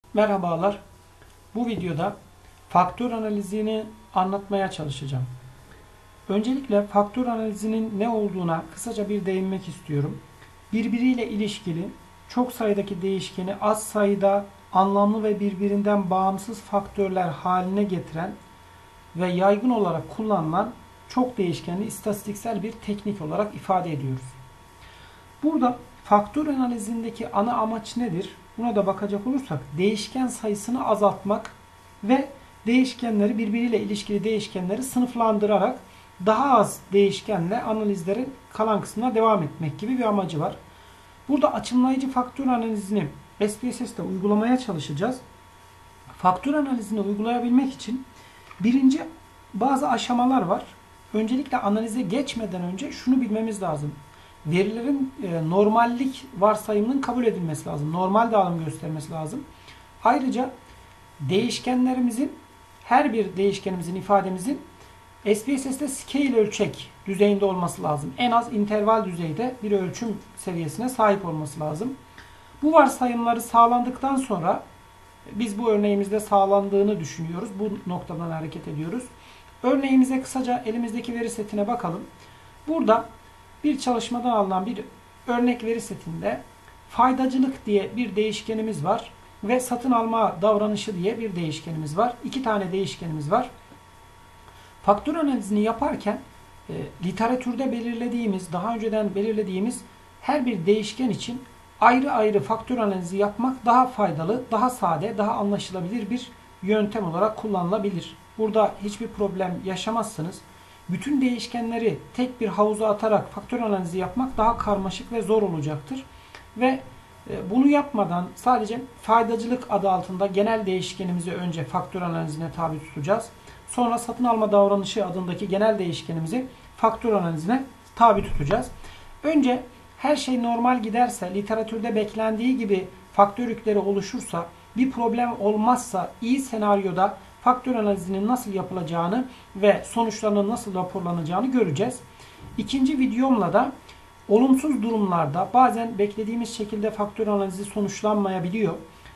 Merhabalar. Bu videoda faktör analizini anlatmaya çalışacağım. Öncelikle faktör analizinin ne olduğuna kısaca bir değinmek istiyorum. Birbiriyle ilişkili çok sayıdaki değişkeni az sayıda anlamlı ve birbirinden bağımsız faktörler haline getiren ve yaygın olarak kullanılan çok değişkenli istatistiksel bir teknik olarak ifade ediyoruz. Burada faktör analizindeki ana amaç nedir? Buna da bakacak olursak değişken sayısını azaltmak ve değişkenleri birbiriyle ilişkili değişkenleri sınıflandırarak daha az değişkenle analizlerin kalan kısmına devam etmek gibi bir amacı var. Burada açımlayıcı faktör analizini SPSS'te uygulamaya çalışacağız. Faktör analizini uygulayabilmek için birinci bazı aşamalar var. Öncelikle analize geçmeden önce şunu bilmemiz lazım. Verilerin normallik varsayımının kabul edilmesi lazım. Normal dağılım göstermesi lazım. Ayrıca değişkenlerimizin her bir değişkenimizin ifademizin SPSS'te scale ölçek düzeyinde olması lazım. En az interval düzeyde bir ölçüm seviyesine sahip olması lazım. Bu varsayımları sağlandıktan sonra biz bu örneğimizde sağlandığını düşünüyoruz. Bu noktadan hareket ediyoruz. Örneğimize kısaca elimizdeki veri setine bakalım. Burada bir çalışmadan alınan bir örnek veri setinde faydacılık diye bir değişkenimiz var ve satın alma davranışı diye bir değişkenimiz var. İki tane değişkenimiz var. Faktör analizini yaparken literatürde belirlediğimiz, daha önceden belirlediğimiz her bir değişken için ayrı ayrı faktör analizi yapmak daha faydalı, daha sade, daha anlaşılabilir bir yöntem olarak kullanılabilir. Burada hiçbir problem yaşamazsınız. Bütün değişkenleri tek bir havuza atarak faktör analizi yapmak daha karmaşık ve zor olacaktır. Ve bunu yapmadan sadece faydacılık adı altında genel değişkenimizi önce faktör analizine tabi tutacağız. Sonra satın alma davranışı adındaki genel değişkenimizi faktör analizine tabi tutacağız. Önce her şey normal giderse, literatürde beklendiği gibi faktör yükleri oluşursa, bir problem olmazsa iyi senaryoda faktör analizinin nasıl yapılacağını ve sonuçlarının nasıl raporlanacağını göreceğiz. İkinci videomla da olumsuz durumlarda bazen beklediğimiz şekilde faktör analizi sonuçlanmayabiliyor.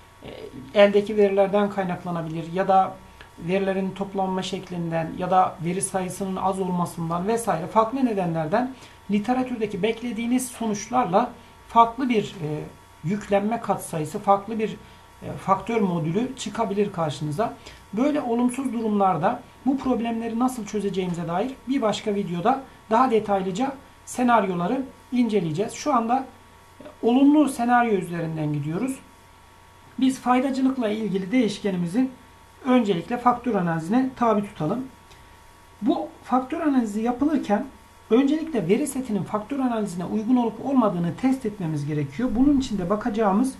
Eldeki verilerden kaynaklanabilir ya da verilerin toplanma şeklinden ya da veri sayısının az olmasından vesaire farklı nedenlerden literatürdeki beklediğiniz sonuçlarla farklı bir yüklenme katsayısı, farklı bir faktör modülü çıkabilir karşınıza. Böyle olumsuz durumlarda bu problemleri nasıl çözeceğimize dair bir başka videoda daha detaylıca senaryoları inceleyeceğiz. Şu anda olumlu senaryo üzerinden gidiyoruz. Biz faydacılıkla ilgili değişkenimizin öncelikle faktör analizine tabi tutalım. Bu faktör analizi yapılırken öncelikle veri setinin faktör analizine uygun olup olmadığını test etmemiz gerekiyor. Bunun için de bakacağımız,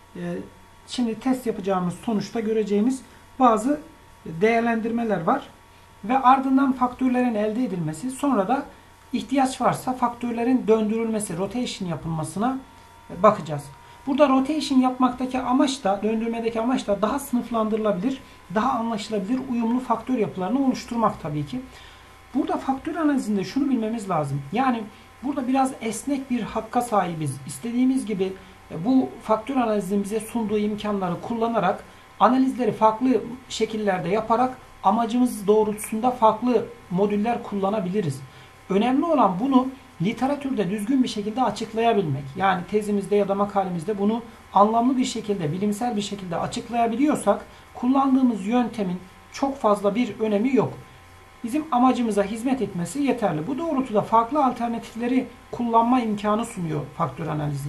şimdi test yapacağımız sonuçta göreceğimiz bazı değerlendirmeler var. Ve ardından faktörlerin elde edilmesi, sonra da ihtiyaç varsa faktörlerin döndürülmesi, rotation yapılmasına bakacağız. Burada rotation yapmaktaki amaç da, döndürmedeki amaç da daha sınıflandırılabilir, daha anlaşılabilir, uyumlu faktör yapılarını oluşturmak tabii ki. Burada faktör analizinde şunu bilmemiz lazım. Yani burada biraz esnek bir hakka sahibiz. İstediğimiz gibi bu faktör analizinin bize sunduğu imkanları kullanarak analizleri farklı şekillerde yaparak amacımız doğrultusunda farklı modüller kullanabiliriz. Önemli olan bunu literatürde düzgün bir şekilde açıklayabilmek. Yani tezimizde ya da makalemizde bunu anlamlı bir şekilde, bilimsel bir şekilde açıklayabiliyorsak kullandığımız yöntemin çok fazla bir önemi yok. Bizim amacımıza hizmet etmesi yeterli. Bu doğrultuda farklı alternatifleri kullanma imkanı sunuyor faktör analizi.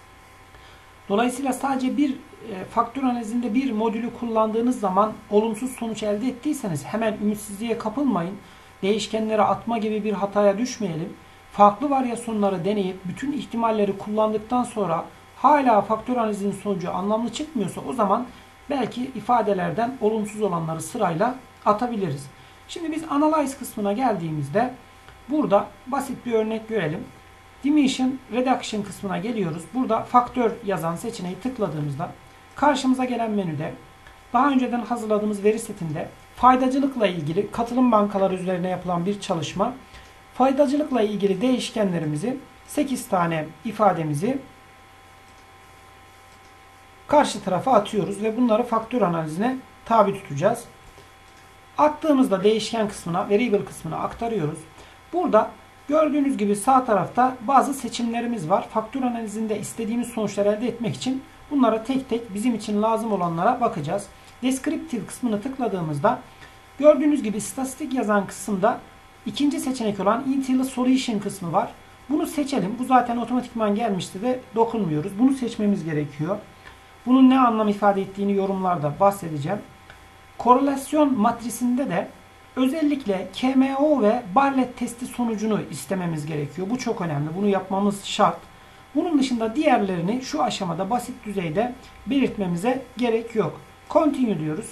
Dolayısıyla sadece bir faktör analizinde bir modülü kullandığınız zaman olumsuz sonuç elde ettiyseniz hemen ümitsizliğe kapılmayın. Değişkenlere atma gibi bir hataya düşmeyelim. Farklı varyasyonları deneyip bütün ihtimalleri kullandıktan sonra hala faktör analizinin sonucu anlamlı çıkmıyorsa o zaman belki ifadelerden olumsuz olanları sırayla atabiliriz. Şimdi biz Analyze kısmına geldiğimizde burada basit bir örnek görelim. Dimension Reduction kısmına geliyoruz. Burada faktör yazan seçeneği tıkladığımızda karşımıza gelen menüde daha önceden hazırladığımız veri setinde faydacılıkla ilgili katılım bankaları üzerine yapılan bir çalışma. Faydacılıkla ilgili değişkenlerimizi 8 tane ifademizi karşı tarafa atıyoruz ve bunları faktör analizine tabi tutacağız. Attığımızda değişken kısmına, variable kısmına aktarıyoruz. Burada gördüğünüz gibi sağ tarafta bazı seçimlerimiz var. Faktör analizinde istediğimiz sonuçları elde etmek için bunlara tek tek bizim için lazım olanlara bakacağız. Descriptive kısmını tıkladığımızda gördüğünüz gibi istatistik yazan kısımda ikinci seçenek olan Intel Solution kısmı var. Bunu seçelim. Bu zaten otomatikman gelmişti de dokunmuyoruz. Bunu seçmemiz gerekiyor. Bunun ne anlam ifade ettiğini yorumlarda bahsedeceğim. Korelasyon matrisinde de özellikle KMO ve Bartlett testi sonucunu istememiz gerekiyor. Bu çok önemli. Bunu yapmamız şart. Bunun dışında diğerlerini şu aşamada basit düzeyde belirtmemize gerek yok. Continue diyoruz.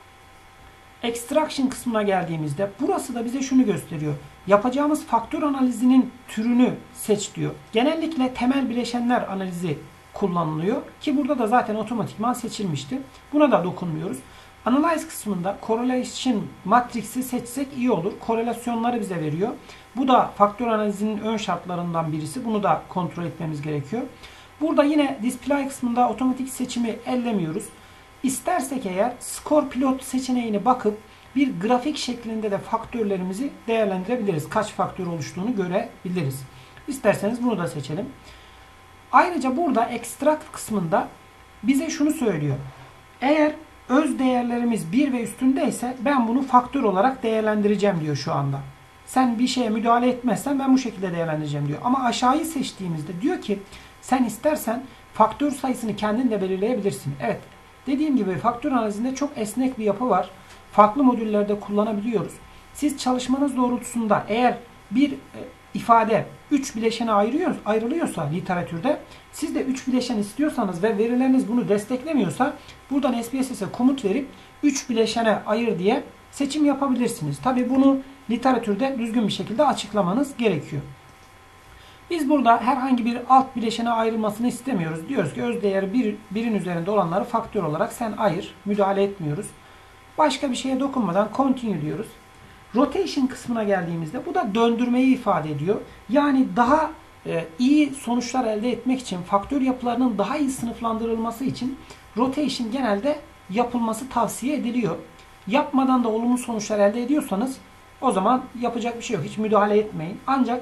Extraction kısmına geldiğimizde burası da bize şunu gösteriyor. Yapacağımız faktör analizinin türünü seç diyor. Genellikle temel bileşenler analizi kullanılıyor ki burada da zaten otomatikman seçilmişti. Buna da dokunmuyoruz. Analyze kısmında correlation matrix'i seçsek iyi olur. Korelasyonları bize veriyor. Bu da faktör analizinin ön şartlarından birisi. Bunu da kontrol etmemiz gerekiyor. Burada yine display kısmında otomatik seçimi ellemiyoruz. İstersek eğer score pilot seçeneğine bakıp bir grafik şeklinde de faktörlerimizi değerlendirebiliriz. Kaç faktör oluştuğunu görebiliriz. İsterseniz bunu da seçelim. Ayrıca burada extract kısmında bize şunu söylüyor. Eğer öz değerlerimiz 1 ve üstündeyse ben bunu faktör olarak değerlendireceğim diyor şu anda. Sen bir şeye müdahale etmezsen ben bu şekilde değerlendireceğim diyor. Ama aşağıyı seçtiğimizde diyor ki sen istersen faktör sayısını kendin de belirleyebilirsin. Evet, dediğim gibi faktör analizinde çok esnek bir yapı var. Farklı modüllerde kullanabiliyoruz. Siz çalışmanız doğrultusunda eğer bir ifade 3 bileşene ayrılıyorsa literatürde siz de 3 bileşen istiyorsanız ve verileriniz bunu desteklemiyorsa buradan SPSS'e komut verip 3 bileşene ayır diye seçim yapabilirsiniz. Tabi bunu literatürde düzgün bir şekilde açıklamanız gerekiyor. Biz burada herhangi bir alt bileşene ayrılmasını istemiyoruz. Diyoruz ki öz değeri 1'in üzerinde olanları faktör olarak sen ayır. Müdahale etmiyoruz. Başka bir şeye dokunmadan continue diyoruz. Rotation kısmına geldiğimizde bu da döndürmeyi ifade ediyor. Yani daha iyi sonuçlar elde etmek için faktör yapılarının daha iyi sınıflandırılması için rotation genelde yapılması tavsiye ediliyor. Yapmadan da olumlu sonuçlar elde ediyorsanız o zaman yapacak bir şey yok. Hiç müdahale etmeyin. Ancak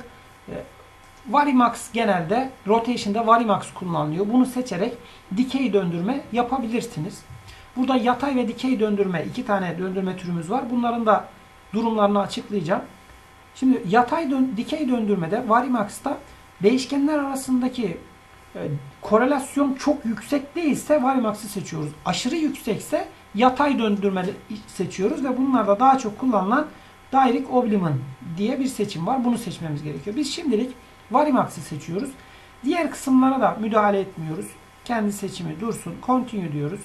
Varimax genelde rotation'da Varimax kullanılıyor. Bunu seçerek dikey döndürme yapabilirsiniz. Burada yatay ve dikey döndürme, iki tane döndürme türümüz var. Bunların da durumlarını açıklayacağım. Şimdi dikey döndürmede Varimax'ta değişkenler arasındaki korelasyon çok yüksek değilse Varimax'ı seçiyoruz. Aşırı yüksekse yatay döndürme seçiyoruz ve bunlarda daha çok kullanılan Direct Oblimin diye bir seçim var. Bunu seçmemiz gerekiyor. Biz şimdilik Varimax'ı seçiyoruz. Diğer kısımlara da müdahale etmiyoruz. Kendi seçimi dursun. Continue diyoruz.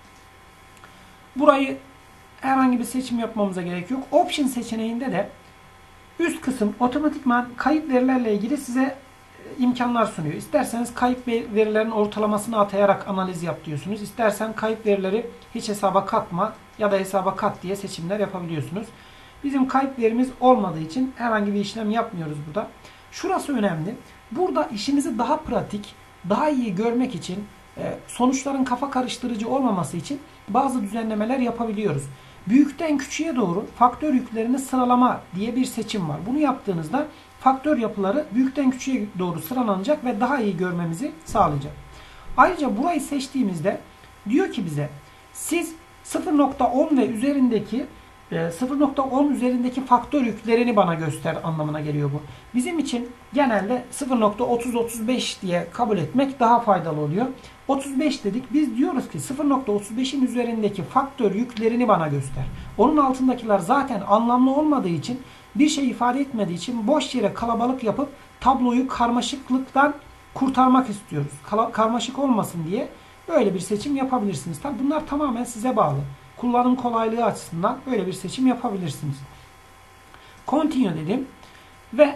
Burayı herhangi bir seçim yapmamıza gerek yok. Option seçeneğinde de üst kısım otomatikman kayıp verilerle ilgili size imkanlar sunuyor. İsterseniz kayıp verilerin ortalamasını atayarak analiz yap diyorsunuz. İstersen kayıp verileri hiç hesaba katma ya da hesaba kat diye seçimler yapabiliyorsunuz. Bizim kayıp verimiz olmadığı için herhangi bir işlem yapmıyoruz burada. Şurası önemli. Burada işimizi daha pratik, daha iyi görmek için, sonuçların kafa karıştırıcı olmaması için bazı düzenlemeler yapabiliyoruz. Büyükten küçüğe doğru faktör yüklerini sıralama diye bir seçim var. Bunu yaptığınızda faktör yapıları büyükten küçüğe doğru sıralanacak ve daha iyi görmemizi sağlayacak. Ayrıca burayı seçtiğimizde diyor ki bize siz 0.10 ve üzerindeki 0.10 üzerindeki faktör yüklerini bana göster anlamına geliyor bu. Bizim için genelde 0.30-35 diye kabul etmek daha faydalı oluyor. 35 dedik. Biz diyoruz ki 0.35'in üzerindeki faktör yüklerini bana göster. Onun altındakiler zaten anlamlı olmadığı için bir şey ifade etmediği için boş yere kalabalık yapıp tabloyu karmaşıklıktan kurtarmak istiyoruz. Karmaşık olmasın diye böyle bir seçim yapabilirsiniz. Tabi bunlar tamamen size bağlı. Kullanım kolaylığı açısından böyle bir seçim yapabilirsiniz. Continue dedim ve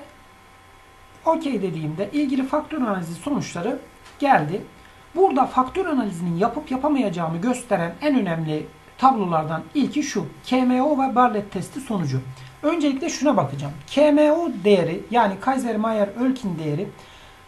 OK dediğimde ilgili faktör analizi sonuçları geldi. Burada faktör analizinin yapıp yapamayacağımı gösteren en önemli tablolardan ilki şu. KMO ve Bartlett testi sonucu. Öncelikle şuna bakacağım. KMO değeri yani Kaiser-Meyer-Ölkin değeri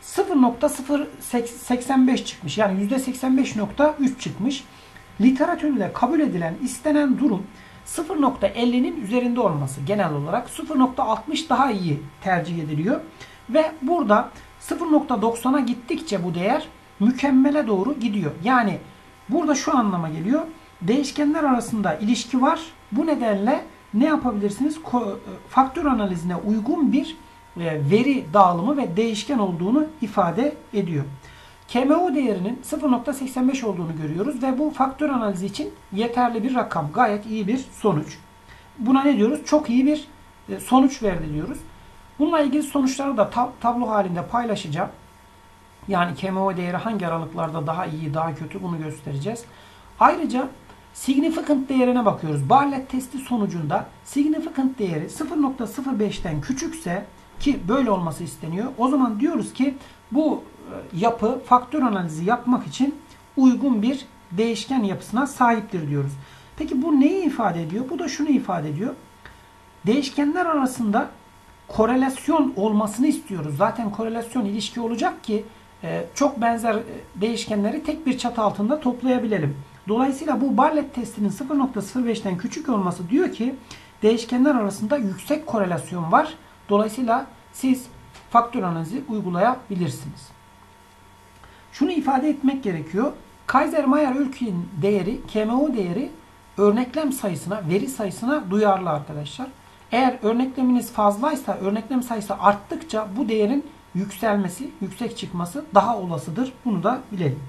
0.085 çıkmış. Yani %85.3 çıkmış. Literatürde kabul edilen, istenen durum 0.50'nin üzerinde olması genel olarak. 0.60 daha iyi tercih ediliyor. Ve burada 0.90'a gittikçe bu değer mükemmele doğru gidiyor. Yani burada şu anlama geliyor. Değişkenler arasında ilişki var. Bu nedenle ne yapabilirsiniz? Faktör analizine uygun bir veri dağılımı ve değişken olduğunu ifade ediyor. KMO değerinin 0.85 olduğunu görüyoruz ve bu faktör analizi için yeterli bir rakam. Gayet iyi bir sonuç. Buna ne diyoruz? Çok iyi bir sonuç verdi diyoruz. Bununla ilgili sonuçları da tablo halinde paylaşacağım. Yani KMO değeri hangi aralıklarda daha iyi, daha kötü bunu göstereceğiz. Ayrıca significant değerine bakıyoruz. Bartlett testi sonucunda significant değeri 0.05'ten küçükse, ki böyle olması isteniyor, o zaman diyoruz ki bu yapı faktör analizi yapmak için uygun bir değişken yapısına sahiptir diyoruz. Peki bu neyi ifade ediyor? Bu da şunu ifade ediyor. Değişkenler arasında korelasyon olmasını istiyoruz. Zaten korelasyon ilişki olacak ki çok benzer değişkenleri tek bir çatı altında toplayabilelim. Dolayısıyla bu Bartlett testinin 0.05'ten küçük olması diyor ki değişkenler arasında yüksek korelasyon var. Dolayısıyla siz faktör analizi uygulayabilirsiniz. Şunu ifade etmek gerekiyor. Kaiser-Meyer-Ülkü'nün değeri, KMO değeri örneklem sayısına, veri sayısına duyarlı arkadaşlar. Eğer örnekleminiz fazlaysa, örneklem sayısı arttıkça bu değerin yükselmesi, yüksek çıkması daha olasıdır. Bunu da bilelim.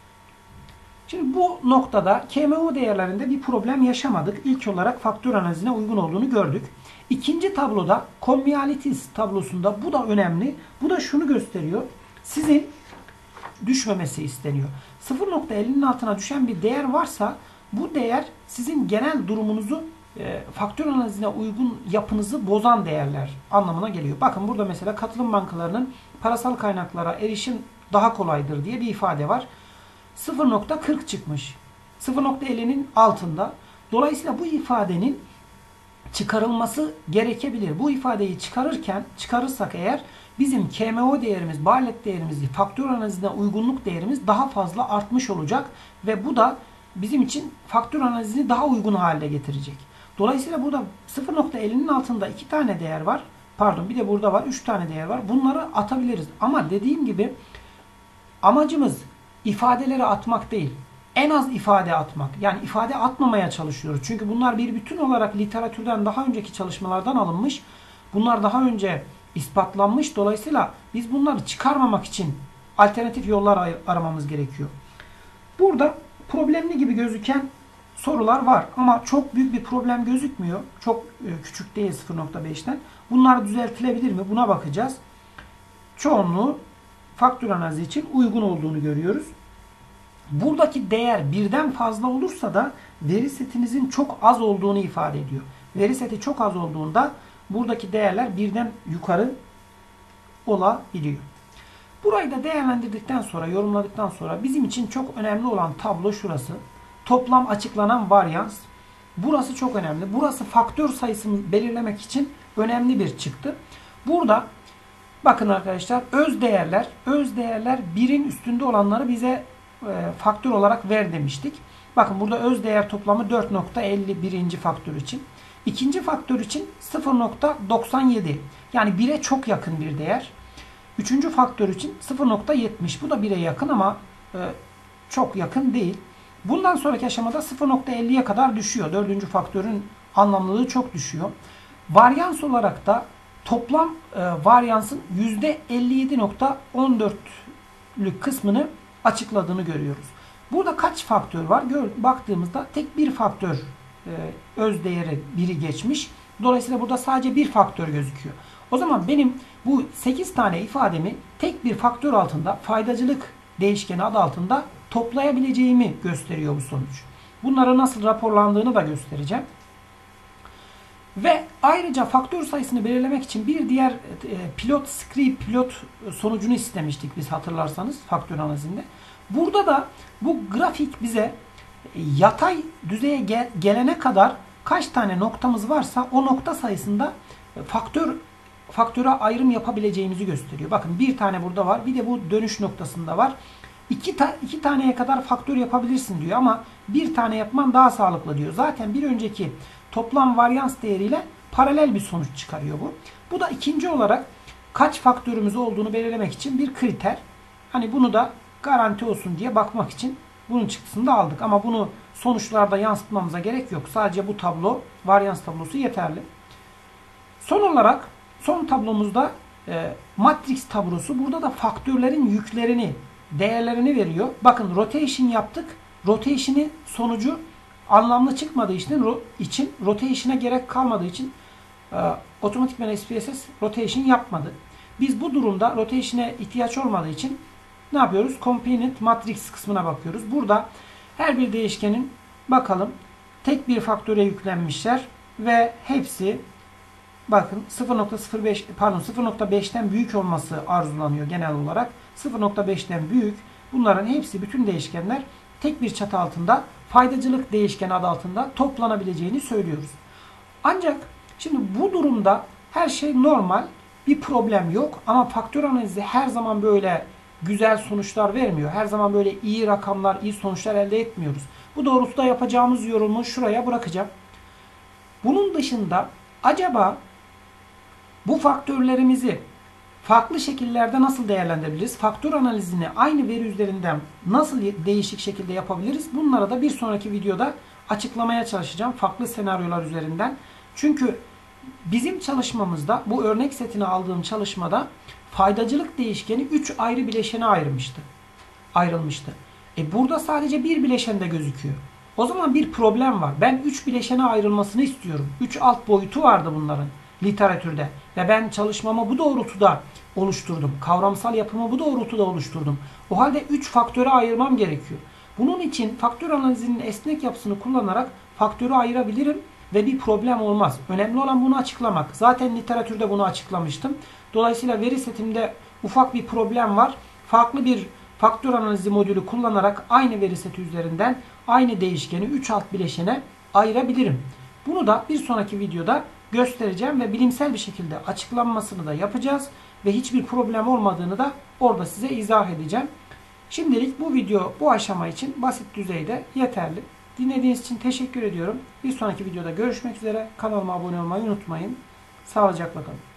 Şimdi bu noktada KMO değerlerinde bir problem yaşamadık. İlk olarak faktör analizine uygun olduğunu gördük. İkinci tabloda Commualities tablosunda bu da önemli. Bu da şunu gösteriyor. Sizin düşmemesi isteniyor. 0.50'nin altına düşen bir değer varsa bu değer sizin genel durumunuzu faktör analizine uygun yapınızı bozan değerler anlamına geliyor. Bakın burada mesela katılım bankalarının parasal kaynaklara erişim daha kolaydır diye bir ifade var. 0.40 çıkmış. 0.50'nin altında. Dolayısıyla bu ifadenin çıkarılması gerekebilir. Bu ifadeyi çıkarırsak eğer bizim KMO değerimiz, Bartlett değerimiz, faktör analizine uygunluk değerimiz daha fazla artmış olacak ve bu da bizim için faktör analizini daha uygun hale getirecek. Dolayısıyla burada 0.50'nin altında 2 tane değer var. Pardon, bir de burada var 3 tane değer var. Bunları atabiliriz. Ama dediğim gibi amacımız ifadeleri atmak değil. En az ifade atmak. Yani ifade atmamaya çalışıyoruz. Çünkü bunlar bir bütün olarak literatürden daha önceki çalışmalardan alınmış. Bunlar daha önce ispatlanmış. Dolayısıyla biz bunları çıkarmamak için alternatif yollar aramamız gerekiyor. Burada problemli gibi gözüken sorular var. Ama çok büyük bir problem gözükmüyor. Çok küçük değil 0.5'ten. Bunlar düzeltilebilir mi? Buna bakacağız. Çoğunluğu faktör analizi için uygun olduğunu görüyoruz. Buradaki değer birden fazla olursa da veri setinizin çok az olduğunu ifade ediyor. Veri seti çok az olduğunda buradaki değerler birden yukarı olabiliyor. Burayı da değerlendirdikten sonra, yorumladıktan sonra bizim için çok önemli olan tablo şurası. Toplam açıklanan varyans. Burası çok önemli. Burası faktör sayısını belirlemek için önemli bir çıktı. Burada bakın arkadaşlar öz değerler birin üstünde olanları bize faktör olarak ver demiştik. Bakın burada öz değer toplamı 4.50 birinci faktör için. İkinci faktör için 0.97. Yani 1'e çok yakın bir değer. Üçüncü faktör için 0.70. Bu da 1'e yakın ama çok yakın değil. Bundan sonraki aşamada 0.50'ye kadar düşüyor. Dördüncü faktörün anlamlılığı çok düşüyor. Varyans olarak da toplam varyansın %57.14'lük kısmını açıkladığını görüyoruz. Burada kaç faktör var? Baktığımızda tek bir faktör öz değeri 1'i geçmiş. Dolayısıyla burada sadece bir faktör gözüküyor. O zaman benim bu 8 tane ifademi tek bir faktör altında, faydacılık değişkeni adı altında toplayabileceğimi gösteriyor bu sonuç. Bunları nasıl raporlandığını da göstereceğim. Ve ayrıca faktör sayısını belirlemek için bir diğer pilot sonucunu istemiştik biz, hatırlarsanız faktör analizinde. Burada da bu grafik bize yatay düzeye gelene kadar kaç tane noktamız varsa o nokta sayısında faktör faktöre ayrım yapabileceğimizi gösteriyor. Bakın bir tane burada var. Bir de bu dönüş noktasında var. İki taneye kadar faktör yapabilirsin diyor ama bir tane yapman daha sağlıklı diyor. Zaten bir önceki toplam varyans değeriyle paralel bir sonuç çıkarıyor bu. Bu da ikinci olarak kaç faktörümüz olduğunu belirlemek için bir kriter. Hani bunu da garanti olsun diye bakmak için bunun çıktısını da aldık. Ama bunu sonuçlarda yansıtmamıza gerek yok. Sadece bu tablo, varyans tablosu yeterli. Son olarak son tablomuzda matrix tablosu. Burada da faktörlerin yüklerini, değerlerini veriyor. Bakın rotation yaptık. Rotation'in sonucu anlamlı çıkmadığı için rotation'a gerek kalmadığı için otomatikman SPSS rotation yapmadı. Biz bu durumda rotation'e ihtiyaç olmadığı için ne yapıyoruz? Component matrix kısmına bakıyoruz. Burada her bir değişkenin bakalım tek bir faktöre yüklenmişler ve hepsi bakın 0.5'ten büyük olması arzulanıyor genel olarak. 0.5'ten büyük. Bunların hepsi, bütün değişkenler tek bir çatı altında faydacılık değişkeni adı altında toplanabileceğini söylüyoruz. Ancak şimdi bu durumda her şey normal, bir problem yok ama faktör analizi her zaman böyle güzel sonuçlar vermiyor. Her zaman böyle iyi rakamlar, iyi sonuçlar elde etmiyoruz. Bu doğrultuda yapacağımız yorumu şuraya bırakacağım. Bunun dışında acaba bu faktörlerimizi farklı şekillerde nasıl değerlendirebiliriz? Faktör analizini aynı veri üzerinden nasıl değişik şekilde yapabiliriz? Bunları da bir sonraki videoda açıklamaya çalışacağım. Farklı senaryolar üzerinden. Çünkü bizim çalışmamızda, bu örnek setini aldığım çalışmada faydacılık değişkeni 3 ayrı bileşene ayrılmıştı. Burada sadece bir bileşende gözüküyor. O zaman bir problem var. Ben 3 bileşene ayrılmasını istiyorum. 3 alt boyutu vardı bunların literatürde. Ve ben çalışmamı bu doğrultuda oluşturdum. Kavramsal yapımı bu doğrultuda oluşturdum. O halde 3 faktöre ayırmam gerekiyor. Bunun için faktör analizinin esnek yapısını kullanarak faktörü ayırabilirim ve bir problem olmaz. Önemli olan bunu açıklamak. Zaten literatürde bunu açıklamıştım. Dolayısıyla veri setimde ufak bir problem var. Farklı bir faktör analizi modülü kullanarak aynı veri seti üzerinden aynı değişkeni 3 alt bileşene ayırabilirim. Bunu da bir sonraki videoda göstereceğim ve bilimsel bir şekilde açıklanmasını da yapacağız ve hiçbir problem olmadığını da orada size izah edeceğim. Şimdilik bu video bu aşama için basit düzeyde yeterli. Dinlediğiniz için teşekkür ediyorum. Bir sonraki videoda görüşmek üzere. Kanalıma abone olmayı unutmayın. Sağlıcakla kalın.